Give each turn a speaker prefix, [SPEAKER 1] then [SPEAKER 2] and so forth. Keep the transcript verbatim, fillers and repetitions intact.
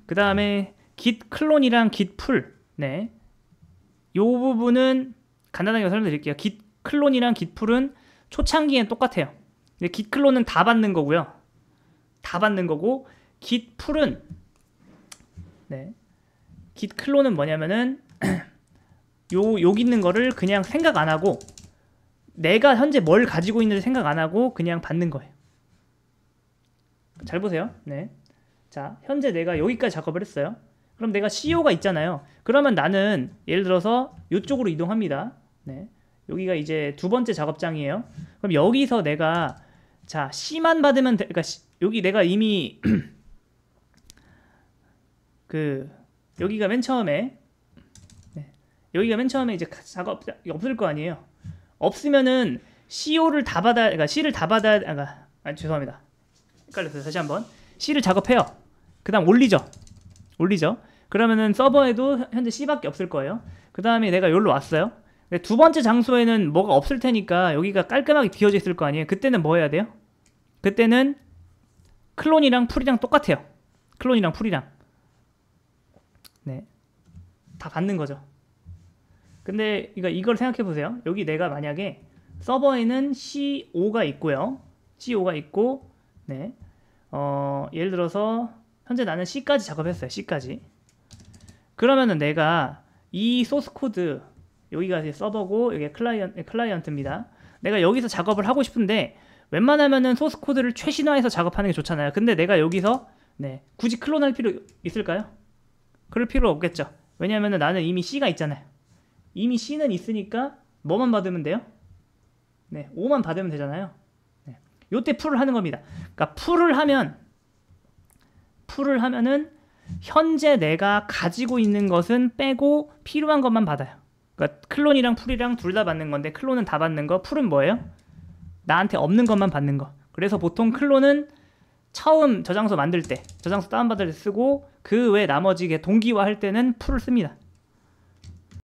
[SPEAKER 1] 그 다음에 git 클론이랑 git 풀, 네, 요 부분은 간단하게 설명드릴게요. git 클론이랑 git 풀은 초창기엔 똑같아요. 근데 git 클론은 다 받는 거고요. 다 받는 거고 git 풀은, 네, git 클론은 뭐냐면은 요 여기 있는 거를 그냥 생각 안 하고 내가 현재 뭘 가지고 있는지 생각 안 하고 그냥 받는 거예요. 잘 보세요. 네. 자, 현재 내가 여기까지 작업을 했어요. 그럼 내가 씨오가 있잖아요. 그러면 나는 예를 들어서 이쪽으로 이동합니다. 네. 여기가 이제 두 번째 작업장이에요. 그럼 여기서 내가 자 C만 받으면 돼. 그러니까 시, 여기 내가 이미 그 여기가 맨 처음에 네. 여기가 맨 처음에 이제 작업 없을 거 아니에요. 없으면은 씨오를 다 받아, 그러니까 C를 다 받아, 아, 아 죄송합니다. 헷갈렸어요. 다시 한번 C를 작업해요. 그 다음 올리죠. 올리죠. 그러면은 서버에도 현재 C밖에 없을 거예요. 그 다음에 내가 여기로 왔어요. 두 번째 장소에는 뭐가 없을 테니까 여기가 깔끔하게 비워져 있을 거 아니에요. 그때는 뭐 해야 돼요? 그때는 클론이랑 풀이랑 똑같아요. 클론이랑 풀이랑. 네. 다 받는 거죠. 근데 그러니까 이걸 생각해 보세요. 여기 내가 만약에 서버에는 씨오가 있고요. 씨오가 있고, 네. 어, 예를 들어서 현재 나는 C까지 작업했어요. C까지. 그러면은 내가 이 소스 코드, 여기가 이제 서버고 여기 클라이언트, 클라이언트입니다. 내가 여기서 작업을 하고 싶은데 웬만하면은 소스 코드를 최신화해서 작업하는 게 좋잖아요. 근데 내가 여기서 네, 굳이 클론할 필요 있을까요? 그럴 필요 없겠죠. 왜냐면은 나는 이미 C가 있잖아요. 이미 C는 있으니까 뭐만 받으면 돼요? 네, 오만 받으면 되잖아요. 네. 요때 풀을 하는 겁니다. 그러니까 풀을 하면 풀을 하면은 현재 내가 가지고 있는 것은 빼고 필요한 것만 받아요. 그러니까 클론이랑 풀이랑 둘 다 받는 건데 클론은 다 받는 거, 풀은 뭐예요? 나한테 없는 것만 받는 거. 그래서 보통 클론은 처음 저장소 만들 때, 저장소 다운받을 때 쓰고 그 외 나머지 동기화 할 때는 풀을 씁니다.